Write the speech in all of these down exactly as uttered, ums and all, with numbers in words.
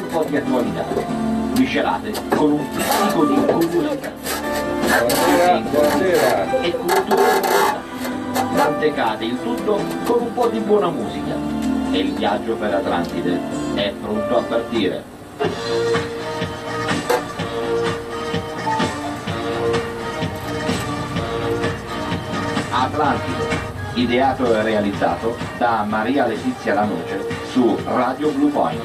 po' di attualità, miscelate con un pizzico di curiosità. Buonasera, buonasera. E cultura. Mantecate il tutto con un po' di buona musica. E il viaggio per Atlantide è pronto a partire. Atlantide, ideato e realizzato da Maria Letizia Lanoce su Radio Blue Point.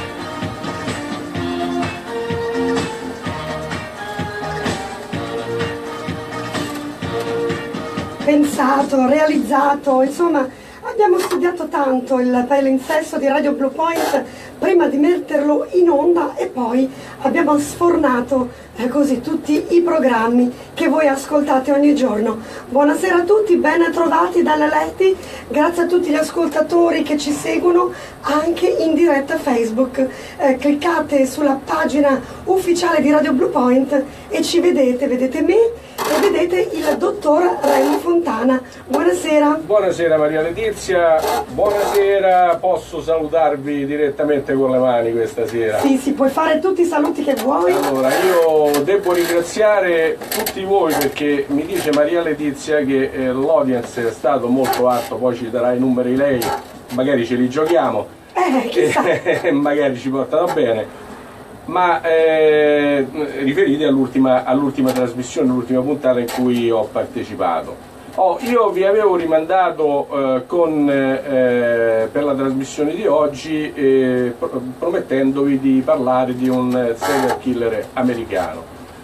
Pensato, realizzato, insomma abbiamo studiato tanto il palinsesto di Radio Blue Point prima di metterlo in onda e poi abbiamo sfornato eh, così tutti i programmi che voi ascoltate ogni giorno. Buonasera a tutti, ben trovati dalle Leti, grazie a tutti gli ascoltatori che ci seguono anche in diretta Facebook. Eh, cliccate sulla pagina ufficiale di Radio Blue Point e ci vedete, vedete me e vedete il dottor Remo Fontana. Buonasera. Buonasera Maria Letizia, buonasera, posso salutarvi direttamente con le mani questa sera? Sì, sì, puoi fare tutti i saluti che vuoi. Allora, io devo ringraziare tutti voi perché mi dice Maria Letizia che eh, l'audience è stato molto alto, poi ci darà i numeri lei, magari ce li giochiamo Eh, chissà. e magari ci portano bene. Ma eh, riferiti all'ultima all'ultima trasmissione, all'ultima puntata in cui ho partecipato. Oh, io vi avevo rimandato eh, con, eh, per la trasmissione di oggi eh, pro promettendovi di parlare di un serial killer americano.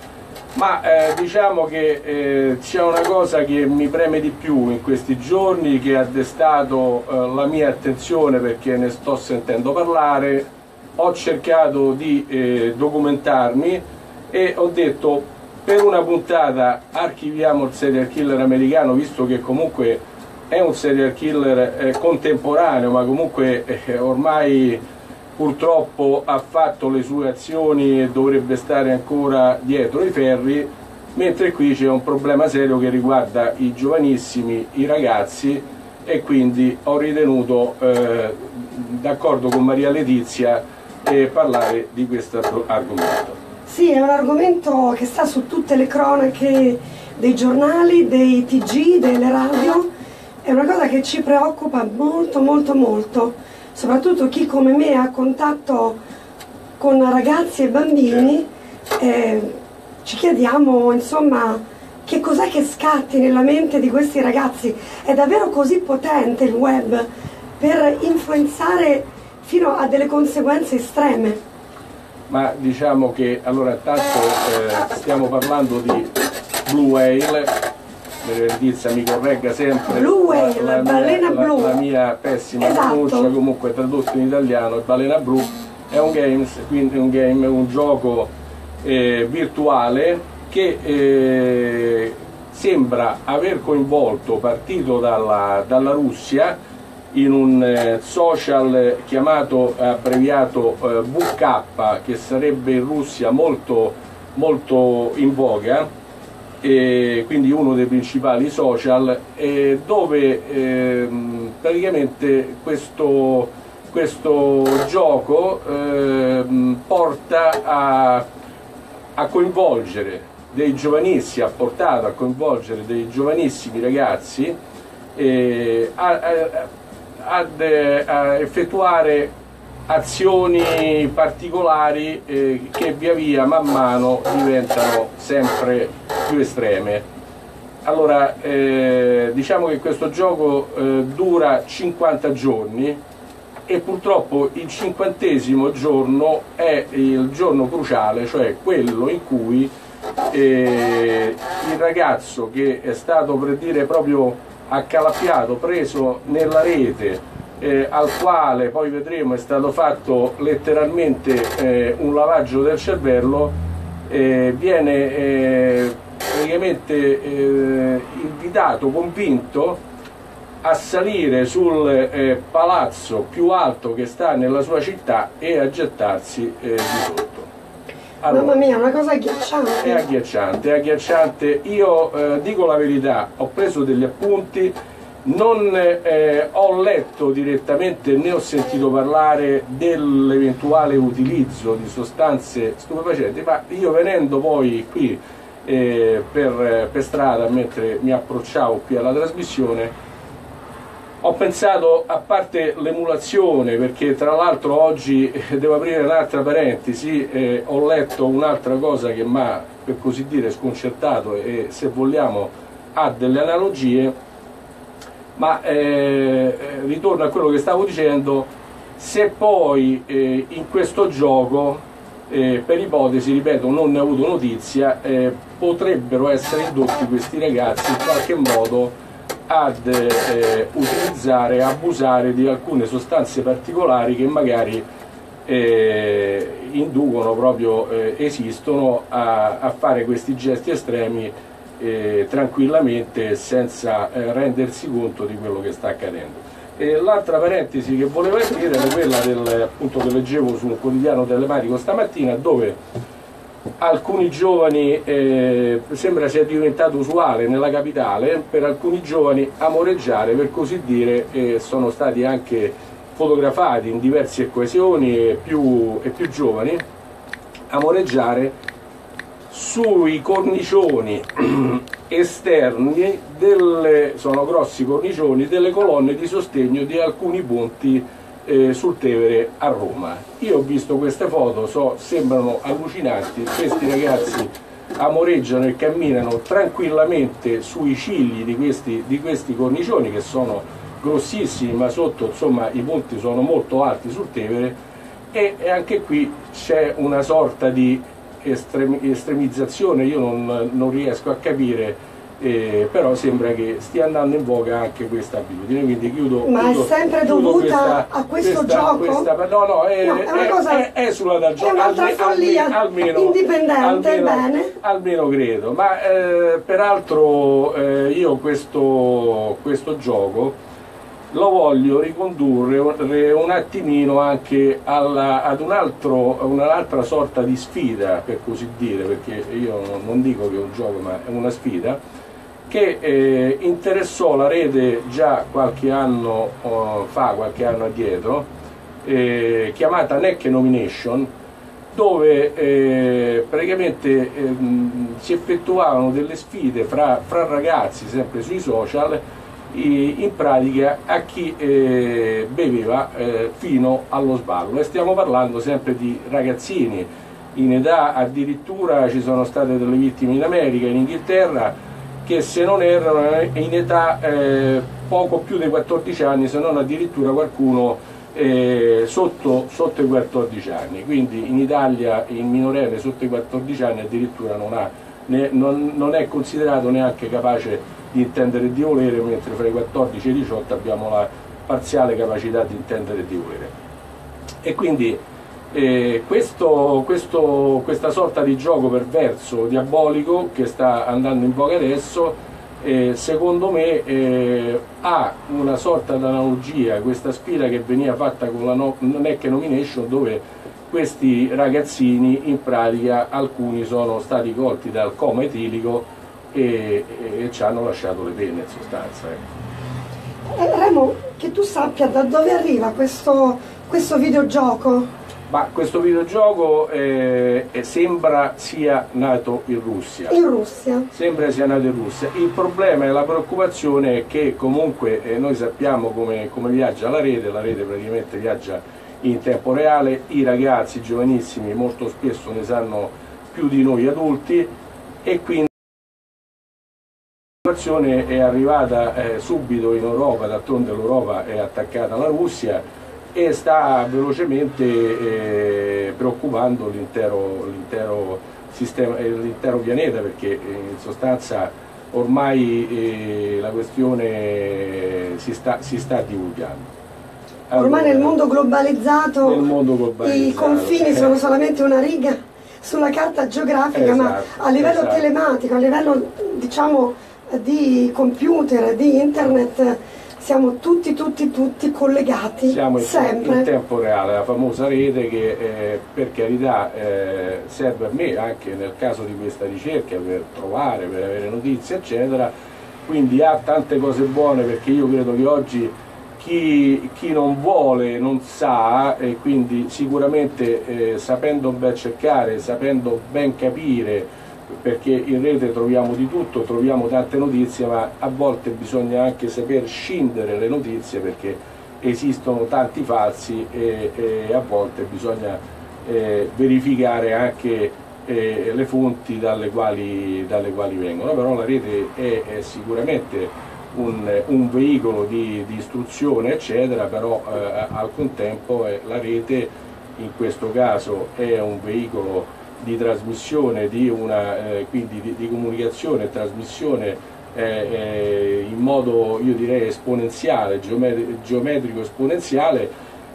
Ma eh, diciamo che eh, c'è una cosa che mi preme di più in questi giorni, che ha destato eh, la mia attenzione perché ne sto sentendo parlare. Ho cercato di eh, documentarmi e ho detto, per una puntata archiviamo il serial killer americano, visto che comunque è un serial killer eh, contemporaneo, ma comunque eh, ormai purtroppo ha fatto le sue azioni e dovrebbe stare ancora dietro i ferri, mentre qui c'è un problema serio che riguarda i giovanissimi, i ragazzi, e quindi ho ritenuto, eh, d'accordo con Maria Letizia, e parlare di questo argomento. Sì, è un argomento che sta su tutte le cronache dei giornali, dei T G, delle radio. È una cosa che ci preoccupa molto molto molto, soprattutto chi come me ha contatto con ragazzi e bambini. Eh, ci chiediamo insomma che cos'è che scatti nella mente di questi ragazzi. È davvero così potente il web per influenzare fino a delle conseguenze estreme? Ma diciamo che allora tanto eh, stiamo parlando di Blue Whale, Letizia mi corregga sempre, Blue Whale, la, la, balena mia, blu. La, la mia pessima Esatto. pronuncia, comunque tradotto in italiano, il balena blu è un game, quindi un game, un gioco eh, virtuale che eh, sembra aver coinvolto, partito dalla, dalla Russia, in un eh, social chiamato abbreviato eh, V K, che sarebbe in Russia molto, molto in voga, e quindi uno dei principali social, e dove eh, praticamente questo, questo gioco eh, porta a, a coinvolgere dei giovanissimi, ha portato a coinvolgere dei giovanissimi ragazzi eh, a, a, Ad, a effettuare azioni particolari eh, che via via man mano diventano sempre più estreme. Allora eh, diciamo che questo gioco eh, dura cinquanta giorni e purtroppo il cinquantesimo giorno è il giorno cruciale, cioè quello in cui eh, il ragazzo che è stato, per dire, proprio accalappiato, preso nella rete, eh, al quale poi vedremo è stato fatto letteralmente eh, un lavaggio del cervello, eh, viene eh, praticamente eh, invitato, convinto a salire sul eh, palazzo più alto che sta nella sua città e a gettarsi eh, di sotto. Allora, mamma mia, una cosa agghiacciante. È agghiacciante, è agghiacciante. Io eh, dico la verità, ho preso degli appunti, Non eh, ho letto direttamente né ho sentito parlare dell'eventuale utilizzo di sostanze stupefacenti, ma io venendo poi qui eh, per, per strada mentre mi approcciavo qui alla trasmissione ho pensato, a parte l'emulazione, perché tra l'altro oggi eh, devo aprire un'altra parentesi, eh, ho letto un'altra cosa che mi ha per così dire sconcertato e se vogliamo ha delle analogie. Ma eh, ritorno a quello che stavo dicendo, se poi eh, in questo gioco, eh, per ipotesi, ripeto, non ne ho avuto notizia, eh, potrebbero essere indotti questi ragazzi in qualche modo ad eh, utilizzare, abusare di alcune sostanze particolari che magari eh, inducono proprio, eh, esistono a, a fare questi gesti estremi Eh, tranquillamente senza eh, rendersi conto di quello che sta accadendo. L'altra parentesi che volevo dire era quella del, appunto, che leggevo su un quotidiano telematico stamattina, dove alcuni giovani, eh, sembra sia diventato usuale nella capitale, per alcuni giovani amoreggiare, per così dire, eh, sono stati anche fotografati in diverse occasioni e più, e più giovani, amoreggiare sui cornicioni esterni, delle, sono grossi cornicioni, delle colonne di sostegno di alcuni ponti eh, sul Tevere a Roma. Io ho visto queste foto, so, sembrano allucinanti, questi ragazzi amoreggiano e camminano tranquillamente sui cigli di questi, di questi cornicioni che sono grossissimi, ma sotto insomma i ponti sono molto alti sul Tevere, e, e anche qui c'è una sorta di estremizzazione, io non, non riesco a capire, eh, però sembra che stia andando in voga anche questa abitudine, quindi chiudo. Ma chiudo, è sempre dovuta questa, a questo questa, gioco? Questa, no, no, è, no, è, una è, cosa, è, è sulla da gioco, è un'altra alme, follia almeno, indipendente, almeno, bene. Almeno credo, ma eh, peraltro eh, io questo, questo gioco lo voglio ricondurre un attimino anche alla, ad un altro, un'altra sorta di sfida, per così dire, perché io non dico che è un gioco ma è una sfida, che eh, interessò la rete già qualche anno oh, fa, qualche anno addietro, eh, chiamata Neck Nomination, dove eh, praticamente eh, si effettuavano delle sfide fra, fra ragazzi, sempre sui social, in pratica a chi eh, beveva eh, fino allo sballo, e stiamo parlando sempre di ragazzini in età, addirittura ci sono state delle vittime in America, in Inghilterra, che se non erano in età eh, poco più dei quattordici anni, se non addirittura qualcuno eh, sotto, sotto i quattordici anni, quindi in Italia il minorenne sotto i quattordici anni addirittura non, ha, ne, non, non è considerato neanche capace di intendere e di volere, mentre fra i quattordici e i diciotto abbiamo la parziale capacità di intendere e di volere. E quindi eh, questo, questo, questa sorta di gioco perverso, diabolico, che sta andando in voga adesso, eh, secondo me eh, ha una sorta di analogia, questa sfida che veniva fatta con la no, Neck Nomination, dove questi ragazzini in pratica alcuni sono stati colti dal coma etilico e, e, e ci hanno lasciato le penne in sostanza. Ecco. Eh, Remo, che tu sappia da dove arriva questo, questo videogioco? Ma questo videogioco eh, eh, sembra sia nato in Russia. In Russia? Sembra sia nato in Russia. Il problema e la preoccupazione è che comunque eh, noi sappiamo come, come viaggia la rete, la rete praticamente viaggia in tempo reale, i ragazzi giovanissimi molto spesso ne sanno più di noi adulti, e quindi la situazione è arrivata eh, subito in Europa, d'altronde l'Europa è attaccata alla Russia e sta velocemente eh, preoccupando l'intero sistema, l'intero pianeta, perché in sostanza ormai eh, la questione si sta, si sta divulgando. Allora, ormai nel mondo globalizzato, nel mondo globalizzato i confini eh. sono solamente una riga sulla carta geografica, esatto, ma a livello esatto. telematico, a livello diciamo di computer, di internet, siamo tutti, tutti, tutti collegati, siamo in, sempre. in tempo reale, la famosa rete che eh, per carità eh, serve a me anche nel caso di questa ricerca per trovare, per avere notizie eccetera, quindi ha tante cose buone, perché io credo che oggi chi, chi non vuole non sa, e quindi sicuramente eh, sapendo ben cercare, sapendo ben capire, perché in rete troviamo di tutto, troviamo tante notizie, ma a volte bisogna anche saper scindere le notizie, perché esistono tanti falsi e, e a volte bisogna eh, verificare anche eh, le fonti dalle quali, dalle quali vengono. Però la rete è, è sicuramente un, un veicolo di, di istruzione eccetera, però eh, al contempo eh, la rete in questo caso è un veicolo di trasmissione, di una, eh, quindi di, di comunicazione e trasmissione eh, eh, in modo, io direi, esponenziale, geometri geometrico esponenziale,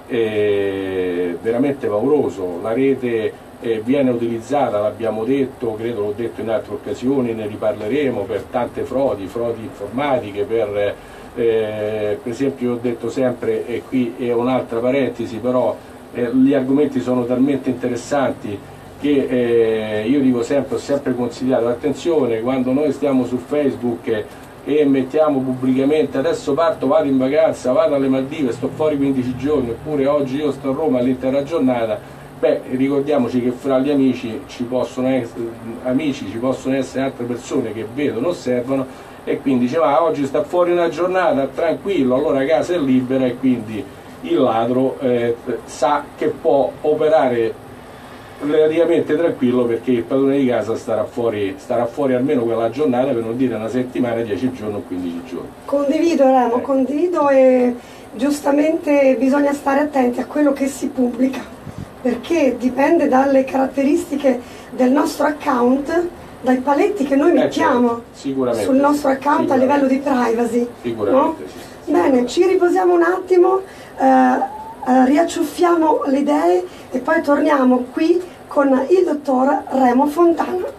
eh, veramente pauroso. La rete eh, viene utilizzata, l'abbiamo detto, credo l'ho detto in altre occasioni, ne riparleremo, per tante frodi, frodi informatiche, per, eh, per esempio ho detto sempre, e qui è un'altra parentesi, però eh, gli argomenti sono talmente interessanti che eh, io dico sempre, ho sempre consigliato, attenzione, quando noi stiamo su Facebook e, e mettiamo pubblicamente adesso parto, vado in vacanza, vado alle Maldive, sto fuori quindici giorni, oppure oggi io sto a Roma all'intera giornata, beh, ricordiamoci che fra gli amici ci possono essere, amici, ci possono essere altre persone che vedono, osservano, e quindi dice ma oggi sta fuori una giornata, tranquillo, allora casa è libera, e quindi il ladro eh, sa che può operare relativamente tranquillo, perché il padrone di casa starà fuori, starà fuori almeno quella giornata, per non dire una settimana, dieci giorni o quindici giorni. Condivido Remo, eh. condivido, e giustamente bisogna stare attenti a quello che si pubblica, perché dipende dalle caratteristiche del nostro account, dai paletti che noi mettiamo eh, certo. sul nostro account a livello di privacy. Sicuramente, no? sì. Bene, ci riposiamo un attimo, eh, eh, riacciuffiamo le idee e poi torniamo qui con il dottor Remo Fontana.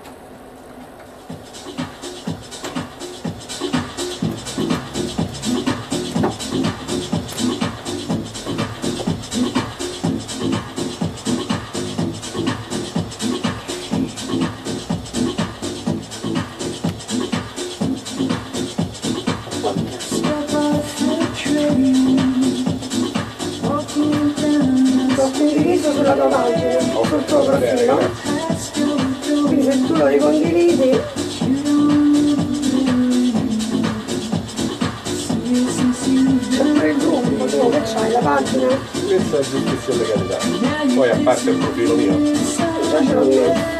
L'ho condiviso sulla tua pagina o sul tuo profilo, quindi se tu lo ricondividi sempre il gruppo, tu che c'hai la pagina? Questa è giustizia e legalità, poi a parte il profilo mio Già ce l'ho messo.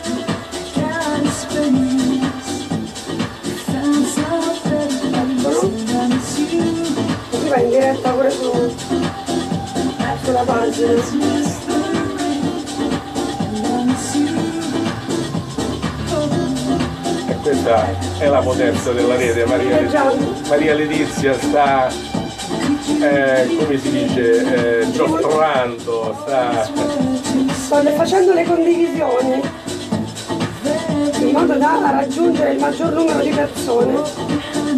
Così vai in diretta pure su, sulla pagina. e questa è la potenza della rete. Maria, Maria Letizia sta eh, come si dice eh, giostrando, sta Sto facendo le condivisioni in modo da raggiungere il maggior numero di persone.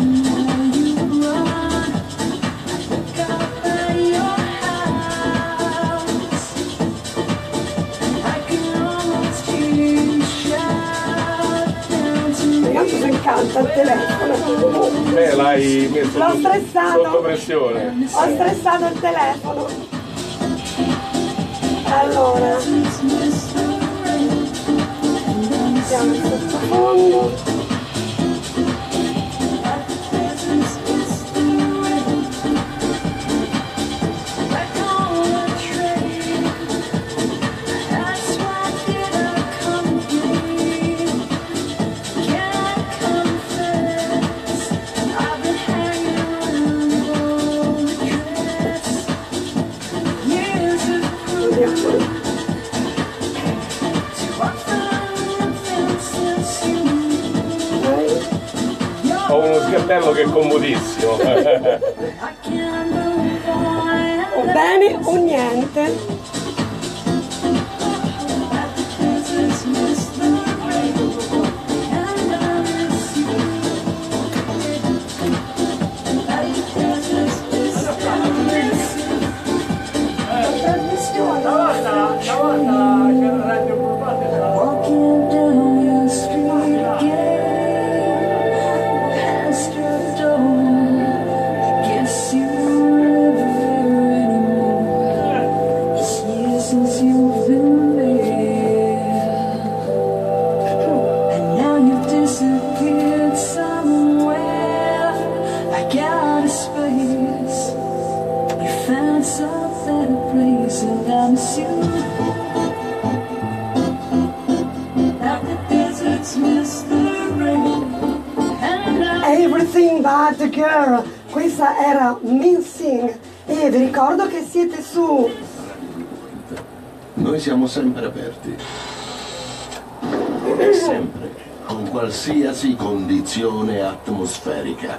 Si incanta il telefono. Beh, l'hai messo L'ho sotto, stressato. sotto pressione. Ho stressato il telefono. Allora, mettiamo il sottofondo. Ho uno sgabello che è comodissimo. O bene o niente. Walking down your street again, past your racing down the Sioux. Out the deserts miss the rain. Everything but the girl. Questa era Mincing e vi ricordo che siete su. Noi siamo sempre aperti. E sempre, con qualsiasi condizione atmosferica.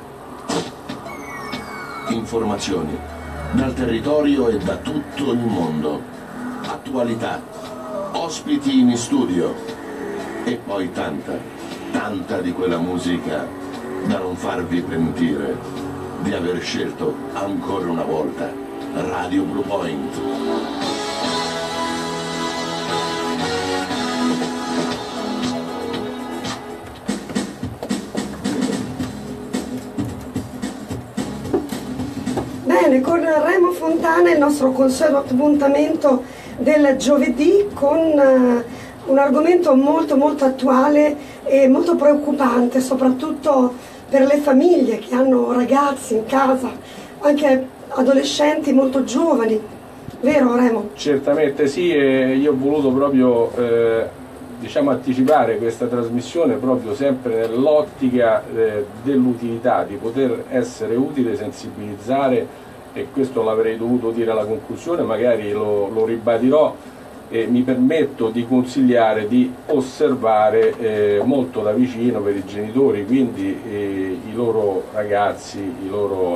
Informazioni dal territorio e da tutto il mondo. Attualità, ospiti in studio e poi tanta, tanta di quella musica da non farvi pentire di aver scelto ancora una volta Radio Blue Point. Bene, con Remo Fontana il nostro consueto appuntamento del giovedì con uh, un argomento molto molto attuale e molto preoccupante, soprattutto per le famiglie che hanno ragazzi in casa, anche adolescenti molto giovani, vero Remo? Certamente sì, e io ho voluto proprio eh, diciamo anticipare questa trasmissione proprio sempre nell'ottica eh, dell'utilità, di poter essere utile, sensibilizzare, e questo l'avrei dovuto dire alla conclusione, magari lo, lo ribadirò. E mi permetto di consigliare di osservare eh, molto da vicino per i genitori, quindi eh, i loro ragazzi, i loro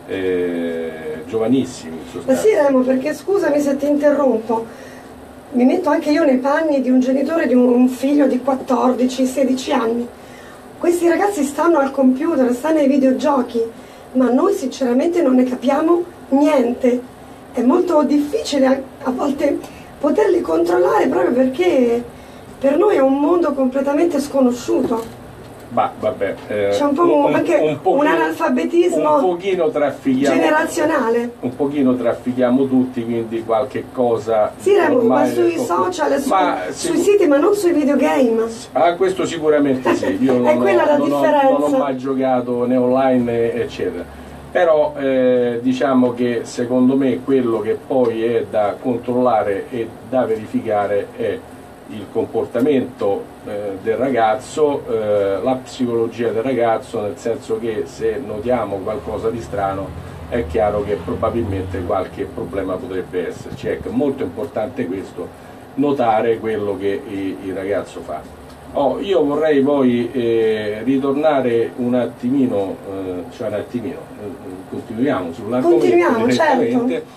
eh, giovanissimi in sostanza. Ma sì Remo, perché scusami se ti interrompo, mi metto anche io nei panni di un genitore di un figlio di quattordici sedici anni. Questi ragazzi stanno al computer, stanno ai videogiochi, ma noi sinceramente non ne capiamo niente. È molto difficile a, a volte poterli controllare proprio perché per noi è un mondo completamente sconosciuto. Bah, vabbè, eh, c'è un po' un, anche un, pochino, un analfabetismo un pochino traffichiamo, generazionale. Un pochino traffichiamo tutti, quindi qualche cosa. Sì, Remo, ma sui ecco, social, su, ma sui siti, ma non sui videogame. Ah, questo sicuramente sì. Io non, è quella ho, la non, differenza. Ho, non ho mai giocato né online, eccetera. Però eh, diciamo che secondo me quello che poi è da controllare e da verificare è il comportamento eh, del ragazzo, eh, la psicologia del ragazzo, nel senso che se notiamo qualcosa di strano è chiaro che probabilmente qualche problema potrebbe esserci. Ecco, è molto importante questo, notare quello che il, il ragazzo fa. Oh, io vorrei poi eh, ritornare un attimino, eh, cioè un attimino, eh, continuiamo sull'argomento direttamente. Certo.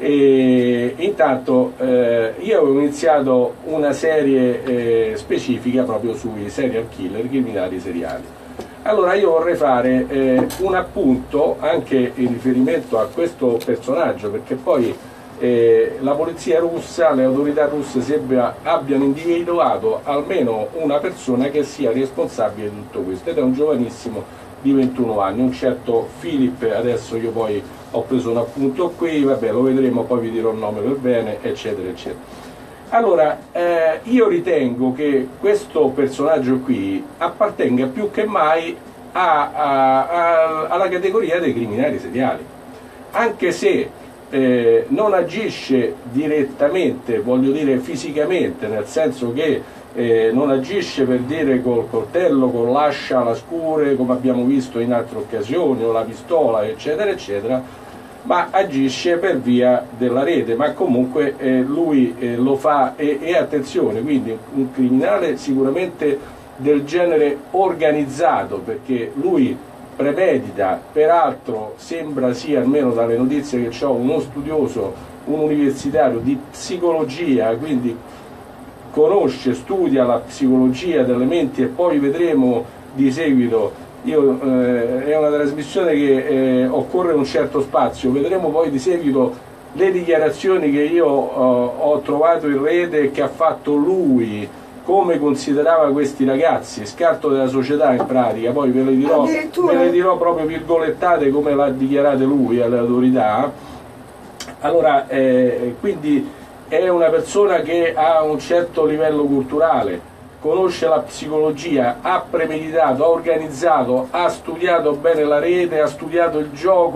E intanto eh, io avevo iniziato una serie eh, specifica proprio sui serial killer, criminali seriali. Allora io vorrei fare eh, un appunto anche in riferimento a questo personaggio, perché poi Eh, la polizia russa, le autorità russe sembra abbiano individuato almeno una persona che sia responsabile di tutto questo, ed è un giovanissimo di ventuno anni, un certo Philip. Adesso io poi ho preso un appunto qui, vabbè, lo vedremo, poi vi dirò il nome per bene, eccetera eccetera. Allora eh, io ritengo che questo personaggio qui appartenga più che mai a, a, a, alla categoria dei criminali seriali, anche se Eh, non agisce direttamente, voglio dire fisicamente, nel senso che eh, non agisce per dire col coltello, con l'ascia, la scure, come abbiamo visto in altre occasioni, o la pistola, eccetera eccetera, ma agisce per via della rete. Ma comunque eh, lui eh, lo fa, e, e attenzione, quindi un criminale sicuramente del genere organizzato, perché lui premedita, peraltro sembra sia, almeno dalle notizie che ho, uno studioso, un universitario di psicologia, quindi conosce, studia la psicologia delle menti, e poi vedremo di seguito. Io, eh, è una trasmissione che eh, occorre un certo spazio, vedremo poi di seguito le dichiarazioni che io eh, ho trovato in rete e che ha fatto lui, come considerava questi ragazzi, scarto della società in pratica. Poi ve le dirò, ve le dirò proprio virgolettate come l'ha dichiarate lui alle autorità. Allora, eh, quindi è una persona che ha un certo livello culturale, conosce la psicologia, ha premeditato, ha organizzato, ha studiato bene la rete, ha studiato il gioco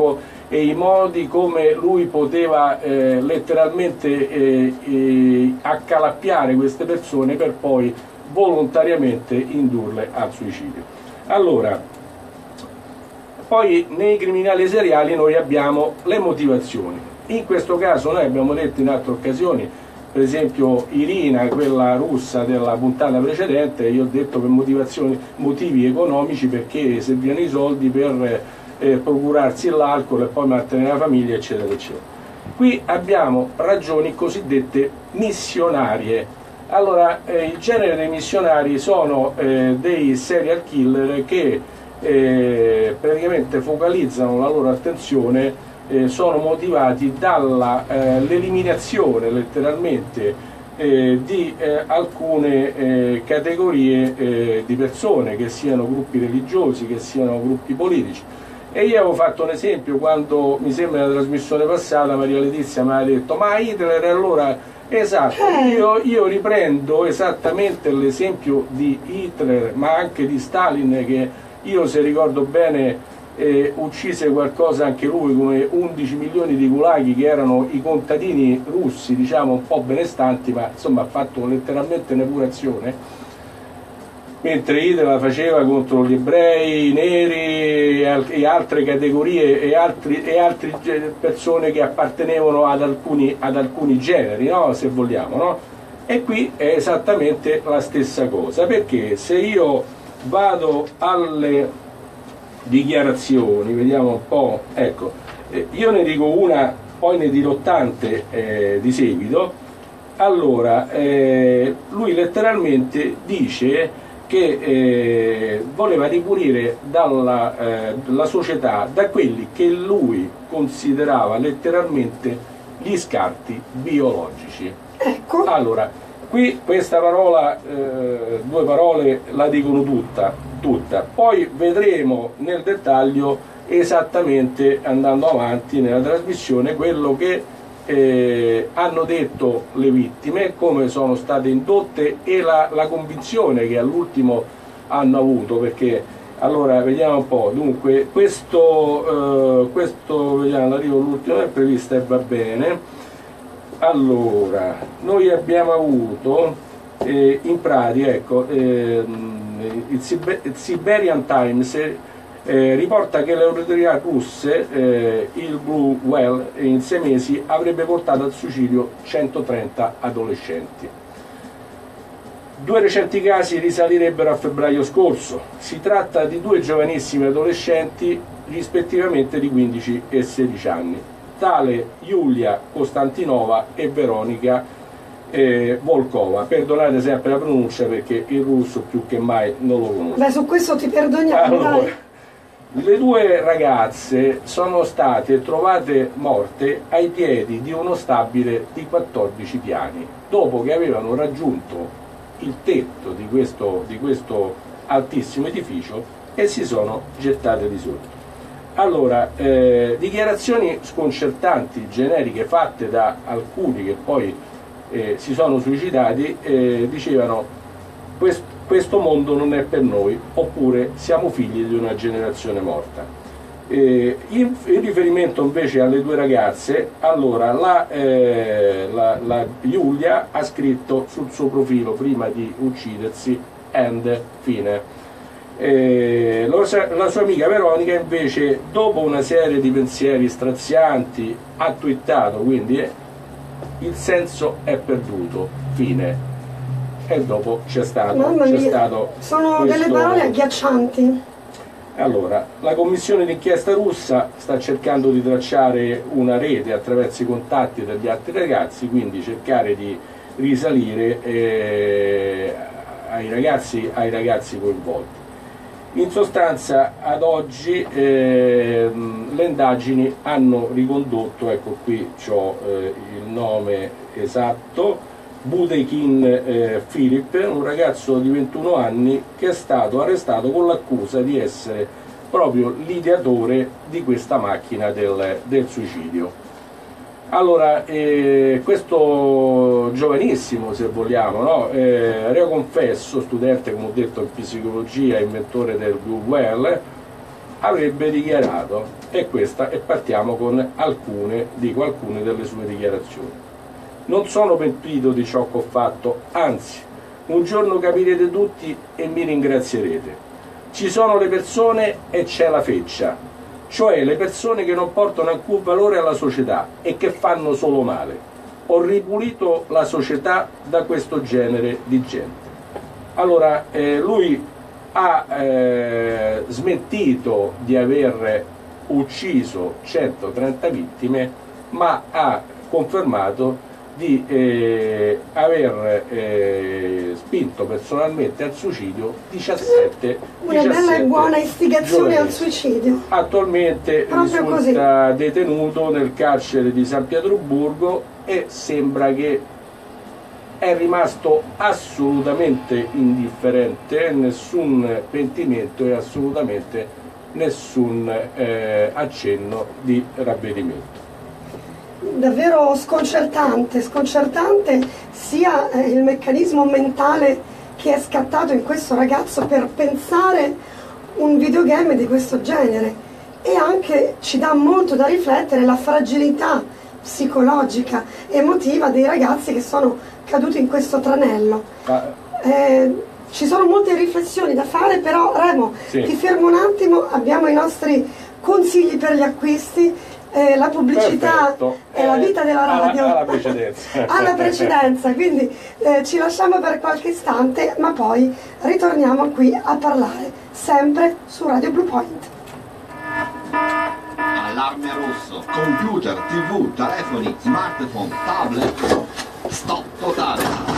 e i modi come lui poteva eh, letteralmente eh, eh, accalappiare queste persone per poi volontariamente indurle al suicidio. Allora, poi nei criminali seriali noi abbiamo le motivazioni. In questo caso noi abbiamo detto in altre occasioni, per esempio Irina, quella russa della puntata precedente, io ho detto per motivazioni, motivi economici, perché servivano i soldi per eh, procurarsi l'alcol e poi mantenere la famiglia, eccetera, eccetera. Qui abbiamo ragioni cosiddette missionarie. Allora, eh, il genere dei missionari sono eh, dei serial killer che eh, praticamente focalizzano la loro attenzione, eh, sono motivati dall'eliminazione eh, letteralmente eh, di eh, alcune eh, categorie eh, di persone, che siano gruppi religiosi, che siano gruppi politici. E io avevo fatto un esempio quando, mi sembra nella trasmissione passata, Maria Letizia mi aveva detto: ma Hitler allora... Esatto, io, io riprendo esattamente l'esempio di Hitler, ma anche di Stalin, che io, se ricordo bene, eh, uccise qualcosa anche lui, come undici milioni di gulaghi, che erano i contadini russi, diciamo un po' benestanti, ma insomma ha fatto letteralmente un'epurazione. Mentre Hitler la faceva contro gli ebrei, i neri e altre categorie e altre e altre persone che appartenevano ad alcuni, ad alcuni generi, no? Se vogliamo, no? E qui è esattamente la stessa cosa, perché se io vado alle dichiarazioni, vediamo un po', ecco, io ne dico una, poi ne dirò tante eh, di seguito. Allora, eh, lui letteralmente dice che eh, voleva ripulire dalla eh, la società da quelli che lui considerava letteralmente gli scarti biologici. Ecco. Allora, qui questa parola, eh, due parole la dicono tutta, tutta, poi vedremo nel dettaglio esattamente, andando avanti nella trasmissione, quello che Eh, hanno detto le vittime, come sono state indotte e la, la convinzione che all'ultimo hanno avuto, perché allora vediamo un po', dunque questo, eh, questo vediamo, l'arrivo all'ultimo è prevista e va bene. Allora, noi abbiamo avuto eh, in pratica, ecco, eh, il, Siber il Siberian Times Eh, riporta che le autorità russe, eh, il Blue Well, in sei mesi avrebbe portato al suicidio centotrenta adolescenti. Due recenti casi risalirebbero a febbraio scorso. Si tratta di due giovanissimi adolescenti, rispettivamente di quindici e sedici anni, tale Yulia Kostantinova e Veronica eh, Volkova. Perdonate sempre la pronuncia, perché il russo più che mai non lo conosco. Beh, su questo ti perdoniamo. Allora, dai. le due ragazze sono state trovate morte ai piedi di uno stabile di quattordici piani, dopo che avevano raggiunto il tetto di questo, di questo altissimo edificio e si sono gettate di sotto. Allora, eh, dichiarazioni sconcertanti, generiche, fatte da alcuni che poi eh, si sono suicidati, eh, dicevano: questo questo mondo non è per noi, oppure siamo figli di una generazione morta. Eh, in, in riferimento invece alle due ragazze, allora la, eh, la, la Giulia ha scritto sul suo profilo, prima di uccidersi, end, fine. Eh, la, la sua amica Veronica invece, dopo una serie di pensieri strazianti, ha twittato, quindi eh, il senso è perduto, fine. E dopo c'è stato, c'è stato sono questo... delle parole agghiaccianti. Allora, la commissione d'inchiesta russa sta cercando di tracciare una rete attraverso i contatti degli altri ragazzi, quindi cercare di risalire eh, ai ragazzi, ai ragazzi coinvolti. In sostanza, ad oggi eh, le indagini hanno ricondotto, ecco qui c'ho eh, il nome esatto, Budekin eh, Philip, un ragazzo di ventuno anni che è stato arrestato con l'accusa di essere proprio l'ideatore di questa macchina del, del suicidio. Allora, eh, questo giovanissimo, se vogliamo, no? eh, reoconfesso, studente, come ho detto, in psicologia, inventore del Blue Well, avrebbe dichiarato, e questa, e partiamo con alcune, dico alcune delle sue dichiarazioni. Non sono pentito di ciò che ho fatto, anzi, un giorno capirete tutti e mi ringrazierete. Ci sono le persone e c'è la feccia, cioè le persone che non portano alcun valore alla società e che fanno solo male. Ho ripulito la società da questo genere di gente. Allora, eh, lui ha eh, smentito di aver ucciso centotrenta vittime, ma ha confermato di eh, aver eh, spinto personalmente al suicidio diciassette una bella e buona istigazione al giornalisti. suicidio. Attualmente Proprio risulta così. detenuto nel carcere di San Pietroburgo e sembra che è rimasto assolutamente indifferente, nessun pentimento e assolutamente nessun eh, accenno di ravvedimento. Davvero sconcertante, sconcertante sia eh, il meccanismo mentale che è scattato in questo ragazzo per pensare un videogame di questo genere, e anche ci dà molto da riflettere la fragilità psicologica, emotiva dei ragazzi che sono caduti in questo tranello. Eh, ci sono molte riflessioni da fare, però Remo, sì. ti fermo un attimo, abbiamo i nostri consigli per gli acquisti. Eh, la pubblicità è eh, la vita della radio, alla precedenza, alla precedenza, quindi eh, ci lasciamo per qualche istante, ma poi ritorniamo qui a parlare, sempre su Radio Bluepoint. Allarme rosso, computer, tv, telefoni, smartphone, tablet, stop totale.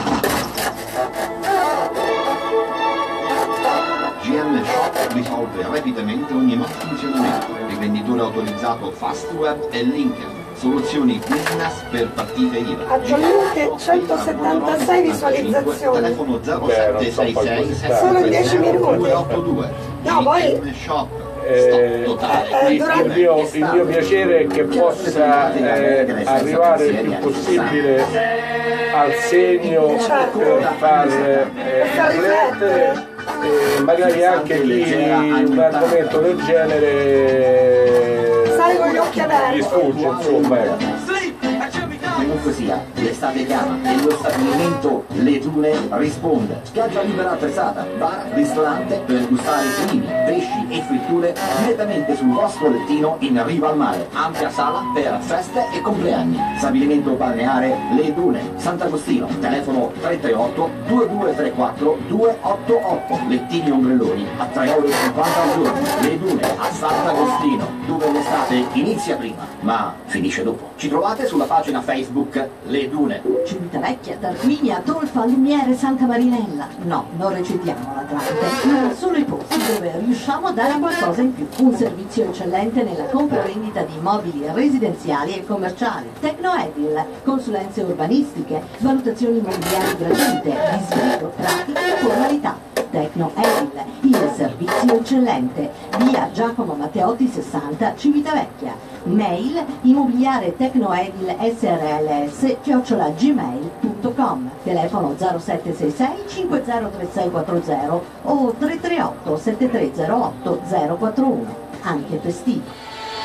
G M Shop risolve rapidamente ogni malfunzionamento. Rivenditore autorizzato Fastweb e Linker. Soluzioni business per partite I V A. Attualmente centosettantasei visualizzazioni. Telefono zero sette sei sei solo dieci minuti. due otto due. No, poi Eh, il, il, mio, il mio piacere è che possa eh, arrivare il più possibile al segno per far eh, riflettere, e magari anche chi un argomento del genere sai con gli occhi aperti gli sfugge, insomma. Comunque sia, l'estate chiama e lo stabilimento Le Dune risponde. Spiaggia libera attrezzata, bar, ristorante per gustare primi, pesci e fritture direttamente sul vostro lettino in riva al mare. Ampia sala per feste e compleanni. Stabilimento balneare Le Dune, Sant'Agostino, telefono tre tre otto due due tre quattro due otto otto. Lettini ombrelloni a tre euro e cinquanta al giorno. Le Dune a Sant'Agostino, dove l'estate inizia prima, ma finisce dopo. Ci trovate sulla pagina Facebook Le Dune. Civitavecchia, Tarquinia, Tolfa, Lumiere, Santa Marinella. No, non recitiamo l'Atlante, ma solo i posti dove riusciamo a dare qualcosa in più. Un servizio eccellente nella compravendita di immobili residenziali e commerciali. Tecnoedil, consulenze urbanistiche, valutazioni immobiliari gratuite, disbrigo, pratiche e formalità. Tecnoedil, il servizio eccellente. Via Giacomo Matteotti sessanta, Civitavecchia. Mail immobiliare tecnoedil srls chiocciola gmail punto com. Telefono zero sette sei sei cinque zero tre sei quattro zero o tre tre otto sette tre zero otto zero quattro uno. Anche festivo.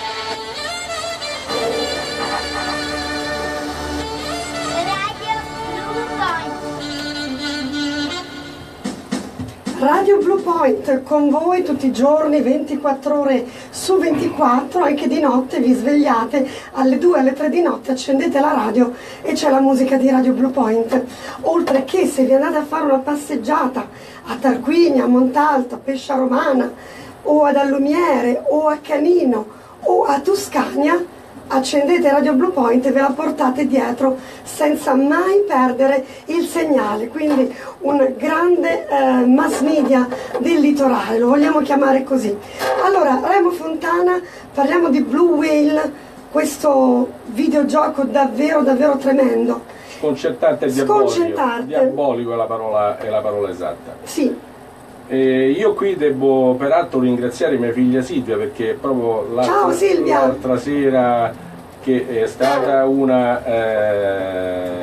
Radio Bluepoint con voi tutti i giorni, ventiquattro ore su ventiquattro, anche di notte vi svegliate alle due, alle tre di notte, accendete la radio e c'è la musica di Radio Bluepoint. Oltre che se vi andate a fare una passeggiata a Tarquinia, a Montalto, a Pescia Romana o ad Allumiere o a Canino o a Tuscania, accendete Radio Bluepoint e ve la portate dietro senza mai perdere il segnale, quindi un grande eh, mass media del litorale, lo vogliamo chiamare così. Allora, Remo Fontana, parliamo di Blue Whale, questo videogioco davvero davvero tremendo. Sconcertante e diabolico. Diabolico è la parola, è la parola esatta. Sì. Eh, io qui devo peraltro ringraziare mia figlia Silvia, perché proprio l'altra sera, che è stata una eh, studente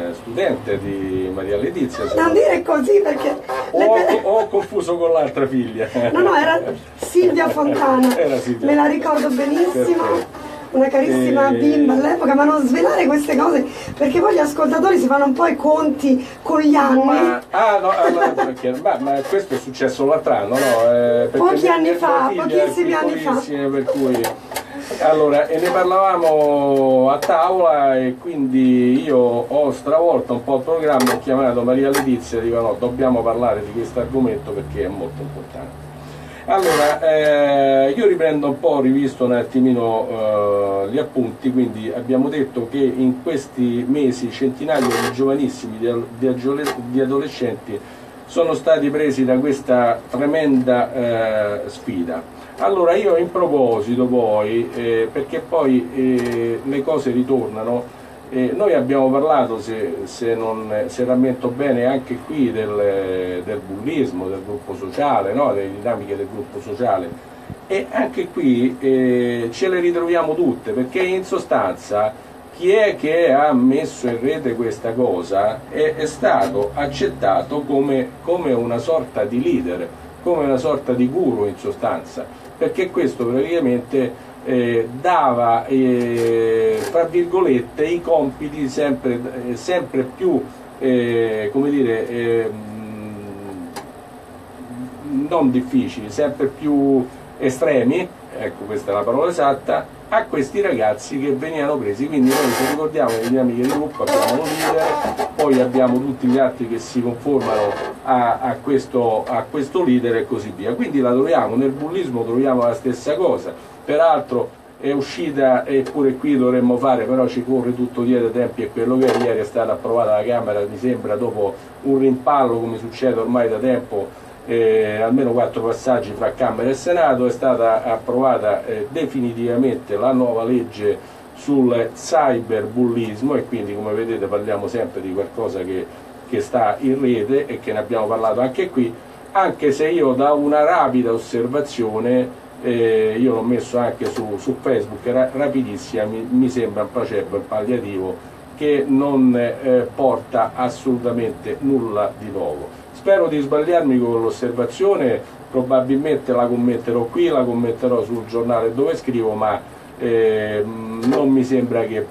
assistente di Maria Letizia. Non dire così perché... O ho, ho confuso con l'altra figlia. No, no, era Silvia Fontana. Era Silvia. Me la ricordo benissimo. Perfetto. Una carissima E... bimba all'epoca, ma non svelare queste cose perché poi gli ascoltatori si fanno un po' i conti con gli anni. Ma, ah, no, ah, no, perché, ma, ma questo è successo l'altro anno, no? Eh, Pochi mia, anni mia fa, figlia pochissimi è anni fa. Per cui, allora, e ne parlavamo a tavola e quindi io ho stravolto un po' il programma, ho chiamato Maria Letizia e dico no, dobbiamo parlare di questo argomento perché è molto importante. Allora, eh, io riprendo un po', ho rivisto un attimino eh, gli appunti, quindi abbiamo detto che in questi mesi centinaia di giovanissimi, di, di, di adolescenti, sono stati presi da questa tremenda eh, sfida. Allora io in proposito poi, eh, perché poi eh, le cose ritornano, Eh, noi abbiamo parlato, se, se, non, se rammento bene, anche qui del, del bullismo, del gruppo sociale, no? Delle dinamiche del gruppo sociale, e anche qui eh, ce le ritroviamo tutte, perché in sostanza chi è che ha messo in rete questa cosa è, è stato accettato come, come una sorta di leader, come una sorta di guru in sostanza, perché questo praticamente Eh, dava eh, tra virgolette i compiti sempre, eh, sempre più eh, come dire eh, non difficili, sempre più estremi, ecco questa è la parola esatta, a questi ragazzi che venivano presi. Quindi noi, se ricordiamo, le dinamiche di gruppo abbiamo un leader, poi abbiamo tutti gli altri che si conformano a, a, questo, a questo leader e così via. Quindi la troviamo nel bullismo, troviamo la stessa cosa. Peraltro è uscita, e pure qui dovremmo fare, però ci corre tutto dietro tempi, e quello che ieri è stata approvata alla Camera, mi sembra, dopo un rimpallo, come succede ormai da tempo, eh, almeno quattro passaggi fra Camera e Senato, è stata approvata eh, definitivamente la nuova legge sul cyberbullismo, e quindi, come vedete, parliamo sempre di qualcosa che, che sta in rete e che ne abbiamo parlato anche qui, anche se io da una rapida osservazione, Eh, io l'ho messo anche su, su Facebook, ra rapidissima, mi, mi sembra un placebo, un palliativo che non eh, porta assolutamente nulla di nuovo. Spero di sbagliarmi con l'osservazione, probabilmente la commenterò qui, la commenterò sul giornale dove scrivo, ma eh, non mi sembra che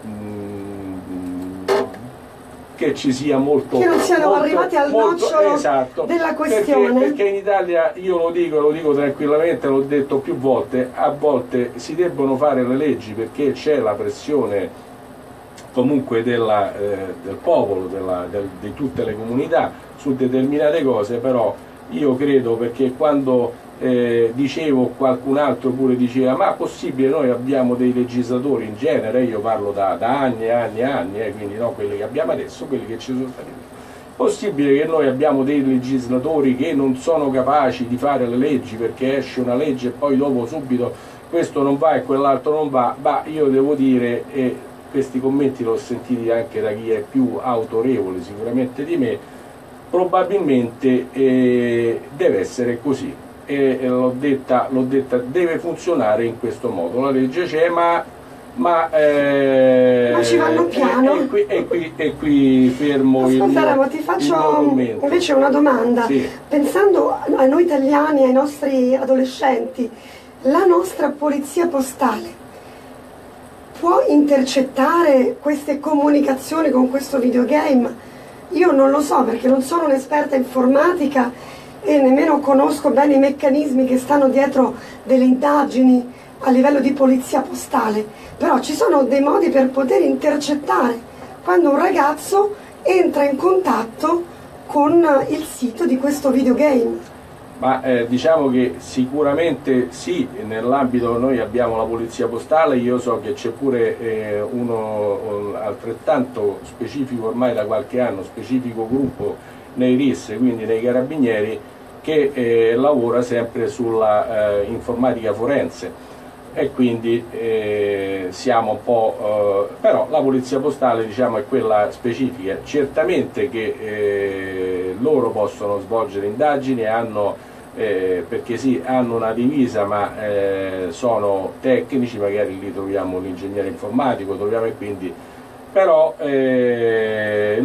che ci sia molto, che non siano molto, arrivati al molto, nocciolo esatto, della questione, perché, perché in Italia, io lo dico, lo dico tranquillamente, l'ho detto più volte, a volte si debbono fare le leggi perché c'è la pressione comunque della, eh, del popolo, della, del, di tutte le comunità su determinate cose, però io credo, perché quando Eh, dicevo, qualcun altro pure diceva, ma possibile, noi abbiamo dei legislatori in genere, io parlo da, da anni e anni e anni, eh, quindi non quelli che abbiamo adesso, quelli che ci sono stati, possibile che noi abbiamo dei legislatori che non sono capaci di fare le leggi, perché esce una legge e poi dopo subito questo non va e quell'altro non va? Ma io devo dire, e questi commenti li ho sentiti anche da chi è più autorevole sicuramente di me, probabilmente eh, deve essere così. E l'ho detta, l'ho detta, deve funzionare in questo modo, la legge c'è, ma, ma, eh, ma ci vanno piano. E, e, qui, e, qui, e qui fermo il mio, Remo, ti faccio invece una domanda. Sì. Pensando a noi italiani, ai nostri adolescenti, la nostra polizia postale può intercettare queste comunicazioni con questo videogame? Io non lo so, perché non sono un'esperta informatica e nemmeno conosco bene i meccanismi che stanno dietro delle indagini a livello di polizia postale, però ci sono dei modi per poter intercettare quando un ragazzo entra in contatto con il sito di questo videogame. Ma eh, diciamo che sicuramente sì, nell'ambito noi abbiamo la polizia postale, io so che c'è pure eh, uno un altrettanto specifico ormai da qualche anno, specifico gruppo nei R I S, quindi nei carabinieri, che eh, lavora sempre sulla eh, informatica forense, e quindi eh, siamo un po', eh, però la polizia postale, diciamo, è quella specifica. Certamente che eh, loro possono svolgere indagini, hanno, eh, perché sì, hanno una divisa, ma eh, sono tecnici, magari lì troviamo l'ingegnere informatico, troviamo, e quindi però eh, noi lo vediamo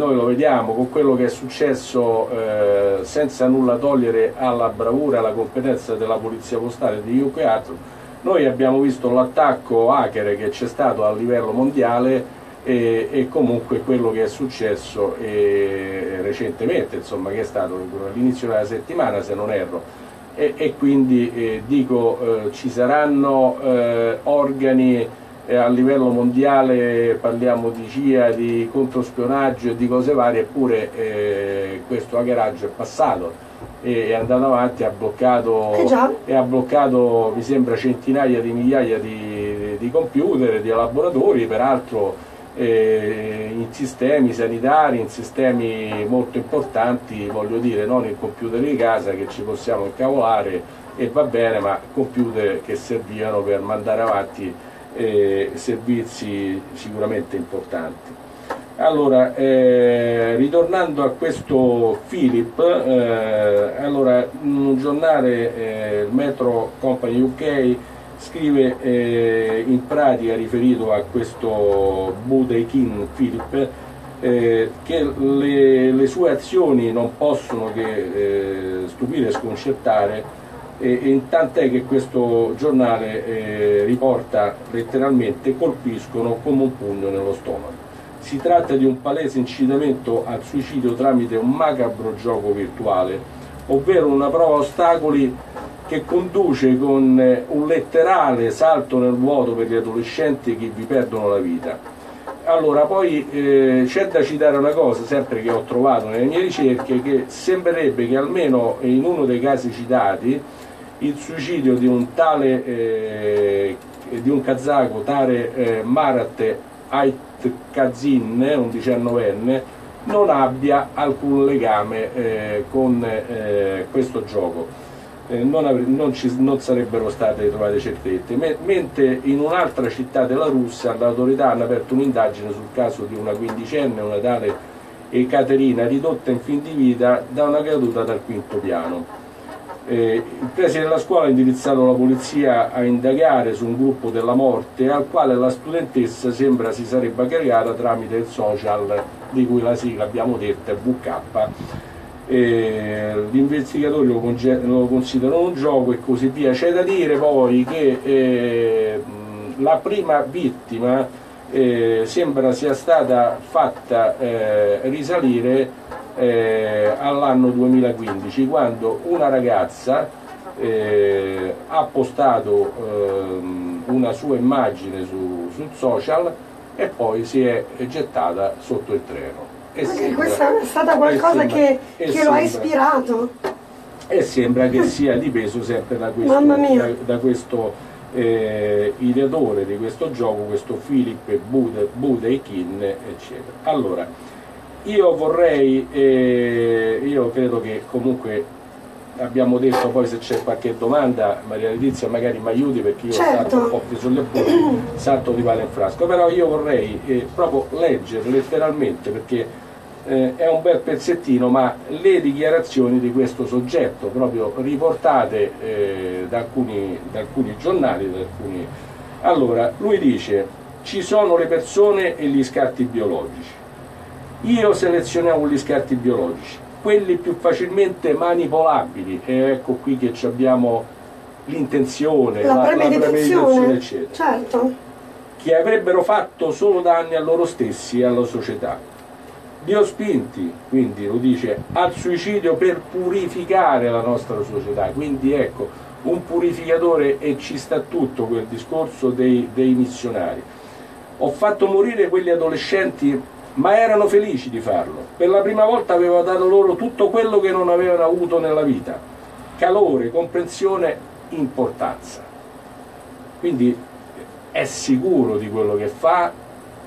vediamo con quello che è successo, eh, senza nulla togliere alla bravura e alla competenza della polizia postale di chiunque altro, noi abbiamo visto l'attacco hacker che c'è stato a livello mondiale e, e comunque quello che è successo eh, recentemente, insomma, che è stato all'inizio della settimana se non erro, e, e quindi eh, dico eh, ci saranno eh, organi eh, a livello mondiale, parliamo di C I A, di controspionaggio e di cose varie, eppure eh, questo hackeraggio è passato e è andato avanti, ha bloccato, eh già. e ha bloccato mi sembra centinaia di migliaia di, di computer, di laboratori, peraltro eh, in sistemi sanitari, in sistemi molto importanti, voglio dire, non in computer di casa che ci possiamo incavolare e va bene, ma computer che servivano per mandare avanti eh, servizi sicuramente importanti. Allora, eh, ritornando a questo Philip, eh, allora, un giornale, eh, il Metro Company U K, scrive eh, in pratica, riferito a questo Budeikin Philip, eh, che le, le sue azioni non possono che eh, stupire e sconcertare, e, e tant'è che questo giornale eh, riporta letteralmente: colpiscono come un pugno nello stomaco. Si tratta di un palese incitamento al suicidio tramite un macabro gioco virtuale, ovvero una prova ostacoli che conduce con un letterale salto nel vuoto per gli adolescenti che vi perdono la vita. Allora, poi eh, c'è da citare una cosa, sempre che ho trovato nelle mie ricerche, che sembrerebbe che almeno in uno dei casi citati il suicidio di un tale, eh, di un kazako, Tare eh, Marat Aitkazin, un diciannovenne, non abbia alcun legame eh, con eh, questo gioco. Eh, non, non, ci, non sarebbero state trovate certezze, Me, mentre in un'altra città della Russia le autorità hanno aperto un'indagine sul caso di una quindicenne, una tale Ekaterina, ridotta in fin di vita da una caduta dal quinto piano. Eh, il preside della scuola ha indirizzato la polizia a indagare su un gruppo della morte al quale la studentessa sembra si sarebbe aggregata tramite il social di cui la sigla, abbiamo detto, è V K. Eh, gli investigatori lo, lo considerano un gioco e così via. C'è da dire poi che eh, la prima vittima eh, sembra sia stata fatta eh, risalire eh, all'anno duemilaquindici, quando una ragazza eh, ha postato eh, una sua immagine su, sul social e poi si è gettata sotto il treno. E sembra, questa è stata qualcosa sembra, che, che sembra, lo ha ispirato. E sembra che sia dipeso sempre da questo, da, da questo eh, ideatore di questo gioco, questo Philip Budeikin, eccetera. Allora, io vorrei, eh, io credo che comunque abbiamo detto, poi se c'è qualche domanda Maria Letizia magari mi aiuti, perché io certo. salto un po' più sulle punte, salto di pane in frasco, però io vorrei eh, proprio leggere letteralmente, perché eh, è un bel pezzettino, ma le dichiarazioni di questo soggetto proprio riportate eh, da, alcuni, da alcuni giornali, da alcuni... Allora, lui dice: ci sono le persone e gli scatti biologici, io selezionavo gli scatti biologici, quelli più facilmente manipolabili, e ecco qui che abbiamo l'intenzione, la, la premeditazione, eccetera, certo, che avrebbero fatto solo danni a loro stessi e alla società. Li ho spinti, quindi lo dice, al suicidio per purificare la nostra società, quindi ecco, un purificatore, e ci sta tutto quel discorso dei, dei missionari. Ho fatto morire quegli adolescenti, ma erano felici di farlo. Per la prima volta avevo dato loro tutto quello che non avevano avuto nella vita: calore, comprensione, importanza. Quindi è sicuro di quello che fa,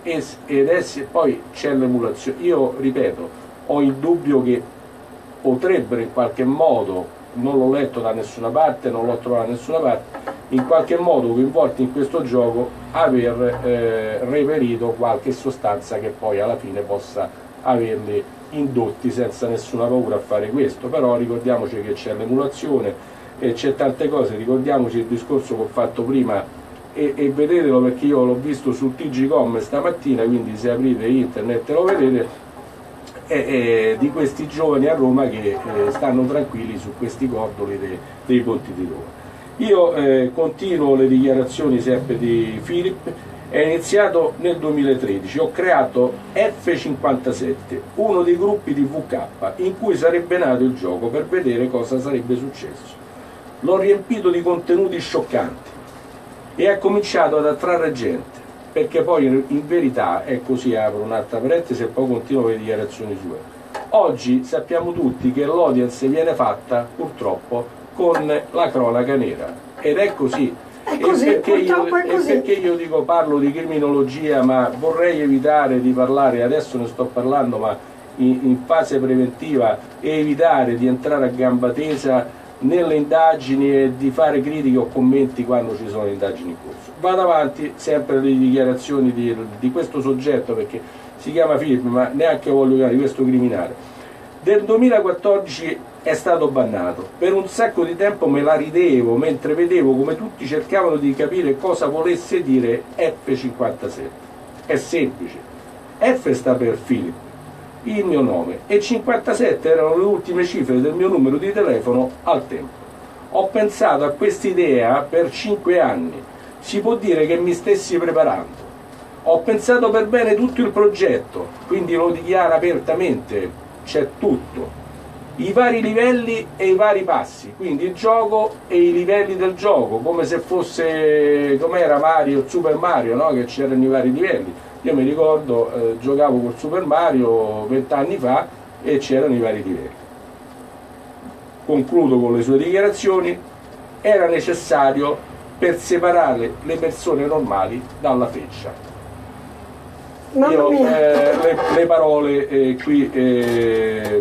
ed è, poi c'è l'emulazione. Io ripeto, ho il dubbio che potrebbero in qualche modo, non l'ho letto da nessuna parte, non l'ho trovato da nessuna parte, in qualche modo coinvolti in questo gioco, aver eh, reperito qualche sostanza che poi alla fine possa averli indotti senza nessuna paura a fare questo. Però ricordiamoci che c'è l'emulazione e c'è tante cose, ricordiamoci il discorso che ho fatto prima, e, e vedetelo, perché io l'ho visto sul T G Com stamattina, quindi se aprite internet lo vedete. e, e di questi giovani a Roma che eh, stanno tranquilli su questi cordoli de, dei ponti di Roma. Io eh, continuo le dichiarazioni sempre di Philip. È iniziato nel duemilatredici, ho creato F cinquantasette, uno dei gruppi di V K in cui sarebbe nato il gioco per vedere cosa sarebbe successo. L'ho riempito di contenuti scioccanti e ha cominciato ad attrarre gente, perché poi in verità è così, apro un'altra parentesi e poi continuo con le dichiarazioni sue. Oggi sappiamo tutti che l'audience viene fatta purtroppo con la cronaca nera ed è così. È così, e, perché io, è così. e perché io dico parlo di criminologia, ma vorrei evitare di parlare, adesso ne sto parlando, ma in, in fase preventiva, e evitare di entrare a gamba tesa nelle indagini e di fare critiche o commenti quando ci sono indagini in corso. Vado avanti, sempre le dichiarazioni di, di questo soggetto, perché si chiama Philip, ma neanche voglio chiamare di questo criminale. Del duemilaquattordici è stato bannato, per un sacco di tempo me la ridevo mentre vedevo come tutti cercavano di capire cosa volesse dire F cinquantasette. È semplice, F sta per Philip, il mio nome, e cinquantasette erano le ultime cifre del mio numero di telefono al tempo. Ho pensato a quest'idea per cinque anni, si può dire che mi stessi preparando. Ho pensato per bene tutto il progetto, quindi lo dichiaro apertamente, c'è tutto, i vari livelli e i vari passi, quindi il gioco e i livelli del gioco, come se fosse, come era Mario, Super Mario, no? Che c'erano i vari livelli. Io mi ricordo, eh, giocavo col Super Mario vent'anni fa e c'erano i vari livelli. Concludo con le sue dichiarazioni. Era necessario per separare le persone normali dalla feccia. Io, eh, le, le parole eh, qui eh,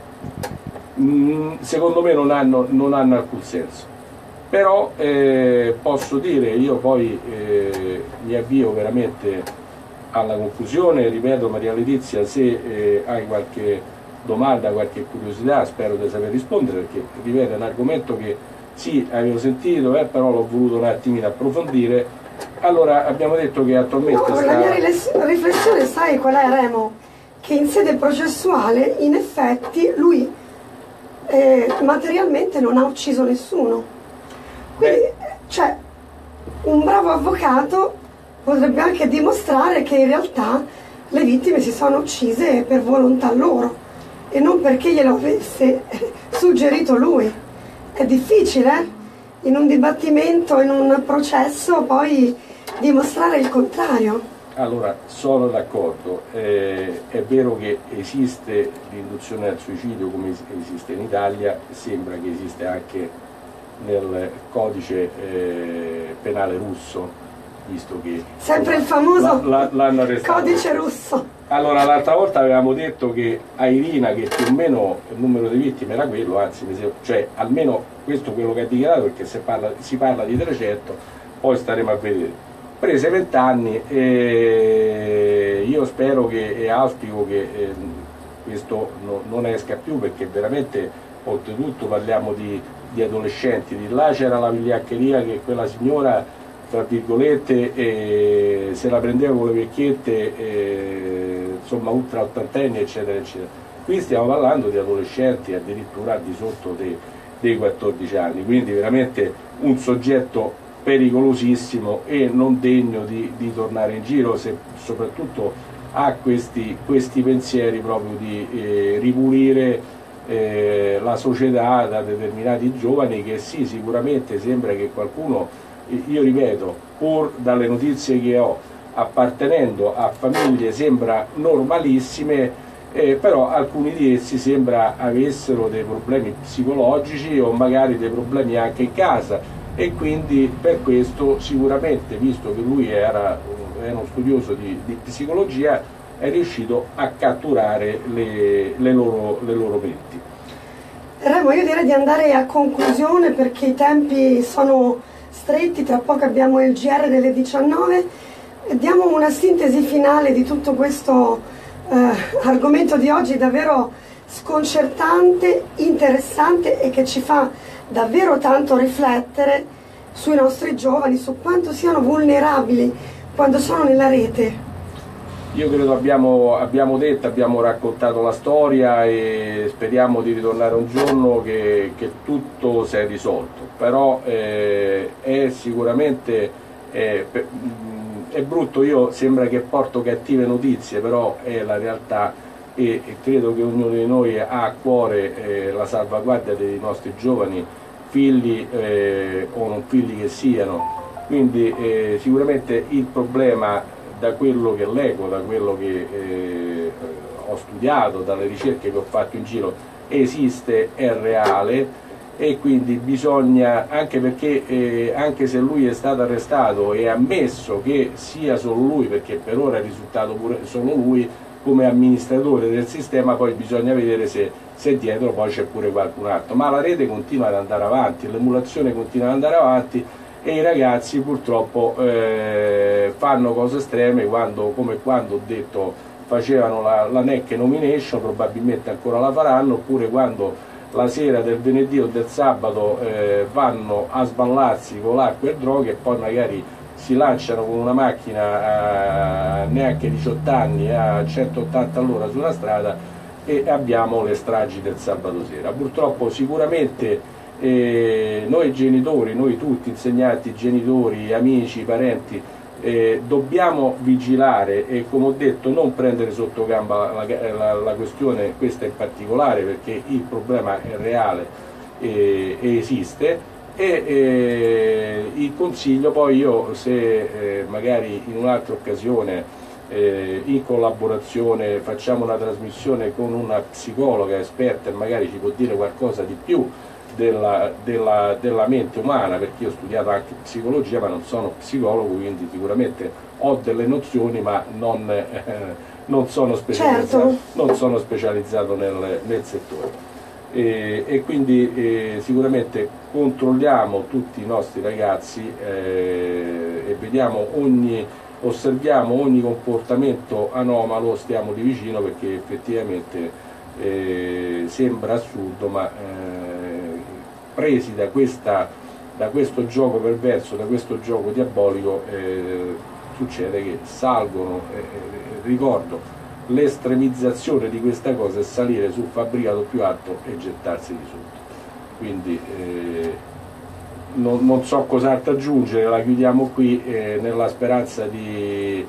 mh, secondo me non hanno, non hanno alcun senso, però eh, posso dire, io poi eh, mi avvio veramente alla conclusione, ripeto Maria Letizia, se eh, hai qualche domanda, qualche curiosità, spero di saper rispondere, perché ripeto è un argomento che sì, avevo sentito, eh, però l'ho voluto un attimino approfondire. Allora, abbiamo detto che attualmente no, sta... la mia riflessione, sai qual è, Remo? Che in sede processuale, in effetti, lui eh, materialmente non ha ucciso nessuno. Quindi, Beh. cioè, un bravo avvocato potrebbe anche dimostrare che in realtà le vittime si sono uccise per volontà loro e non perché glielo avesse suggerito lui. È difficile, eh? In un dibattimento, in un processo, poi dimostrare il contrario. Allora, sono d'accordo, eh, è vero che esiste l'induzione al suicidio come esiste in Italia, sembra che esiste anche nel codice eh, penale russo, visto che... Sempre il famoso la, la, codice russo. Allora, l'altra volta avevamo detto che a Irina, che più o meno il numero di vittime era quello, anzi, cioè almeno questo è quello che ha dichiarato, perché si parla, si parla di trecento, poi staremo a vedere. Prese vent'anni e io spero che, e auspico che eh, questo no, non esca più, perché veramente, oltretutto parliamo di, di adolescenti, di là c'era la vigliaccheria che quella signora, tra virgolette, eh, se la prendeva con le vecchiette, eh, insomma ultra ottantenni, eccetera eccetera. Qui stiamo parlando di adolescenti addirittura al di sotto dei, dei quattordici anni, quindi veramente un soggetto pericolosissimo e non degno di, di tornare in giro, se soprattutto ha questi, questi pensieri proprio di eh, ripulire eh, la società da determinati giovani che sì, sicuramente sembra che qualcuno, io ripeto, pur dalle notizie che ho, appartenendo a famiglie sembra normalissime, eh, però alcuni di essi sembra avessero dei problemi psicologici o magari dei problemi anche in casa, e quindi per questo sicuramente, visto che lui era, era uno studioso di, di psicologia, è riuscito a catturare le, le, loro, le loro menti. Remo, io direi di andare a conclusione perché i tempi sono stretti, tra poco abbiamo il G R delle diciannove. Diamo una sintesi finale di tutto questo eh, argomento di oggi davvero sconcertante, interessante e che ci fa davvero tanto riflettere sui nostri giovani, su quanto siano vulnerabili quando sono nella rete. io credo abbiamo, abbiamo detto, abbiamo raccontato la storia e speriamo di ritornare un giorno che, che tutto si è risolto, però eh, è sicuramente eh, per, è brutto, io sembra che porto cattive notizie, però è la realtà e, e credo che ognuno di noi ha a cuore eh, la salvaguardia dei nostri giovani, figli eh, o non figli che siano, quindi eh, sicuramente il problema, da quello che leggo, da quello che eh, ho studiato, dalle ricerche che ho fatto in giro, esiste, è reale e quindi bisogna, anche perché eh, anche se lui è stato arrestato e ammesso che sia solo lui, perché per ora è risultato pure solo lui come amministratore del sistema, poi bisogna vedere se, se dietro poi c'è pure qualcun altro, ma la rete continua ad andare avanti, l'emulazione continua ad andare avanti e i ragazzi purtroppo eh, fanno cose estreme, quando, come quando ho detto facevano la, la N E C nomination, probabilmente ancora la faranno, oppure quando la sera del venerdì o del sabato eh, vanno a sballarsi con l'acqua e droghe e poi magari si lanciano con una macchina a neanche diciotto anni a centottanta all'ora su una strada e abbiamo le stragi del sabato sera. Purtroppo sicuramente eh, noi genitori, noi tutti, insegnanti, genitori, amici, parenti, eh, dobbiamo vigilare e, come ho detto, non prendere sotto gamba la, la, la questione, questa in particolare, perché il problema è reale e, e esiste. E eh, il consiglio poi io, se eh, magari in un'altra occasione eh, in collaborazione facciamo una trasmissione con una psicologa esperta e magari ci può dire qualcosa di più della, della, della mente umana, perché io ho studiato anche psicologia ma non sono psicologo, quindi sicuramente ho delle nozioni ma non, eh, non, sono, specializzato, certo. non sono specializzato nel, nel settore. E, e quindi eh, sicuramente controlliamo tutti i nostri ragazzi eh, e vediamo ogni, osserviamo ogni comportamento anomalo, stiamo di vicino, perché effettivamente eh, sembra assurdo, ma eh, presi da, questa, da questo gioco perverso, da questo gioco diabolico, eh, succede che salgono, eh, ricordo, l'estremizzazione di questa cosa è salire sul fabbricato più alto e gettarsi di sotto. Quindi eh, non, non so cos'altro aggiungere, la chiudiamo qui eh, nella speranza di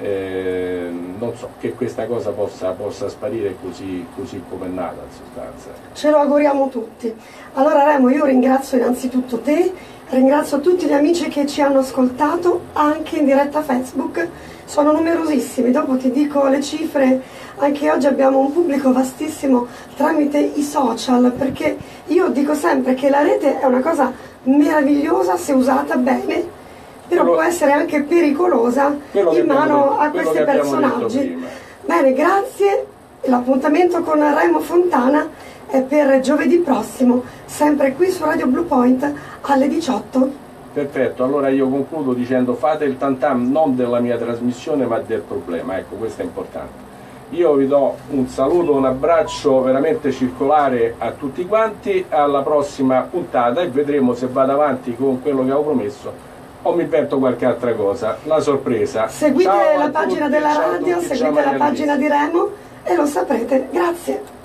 eh, non so, che questa cosa possa, possa sparire così, così come è nata in sostanza. Ce lo auguriamo tutti. Allora Remo, io ringrazio innanzitutto te, ringrazio tutti gli amici che ci hanno ascoltato anche in diretta Facebook. Sono numerosissimi, dopo ti dico le cifre, anche oggi abbiamo un pubblico vastissimo tramite i social, perché io dico sempre che la rete è una cosa meravigliosa se usata bene, però quello, può essere anche pericolosa in mano detto, a questi personaggi. Bene, grazie, l'appuntamento con Remo Fontana è per giovedì prossimo, sempre qui su Radio Blue Point alle diciotto. Perfetto, allora io concludo dicendo: fate il tantam non della mia trasmissione ma del problema, ecco, questo è importante. Io vi do un saluto, un abbraccio veramente circolare a tutti quanti, alla prossima puntata e vedremo se vado avanti con quello che avevo promesso o mi invento qualche altra cosa, la sorpresa. Seguite la pagina della radio, seguite la pagina di Remo e lo saprete. Grazie.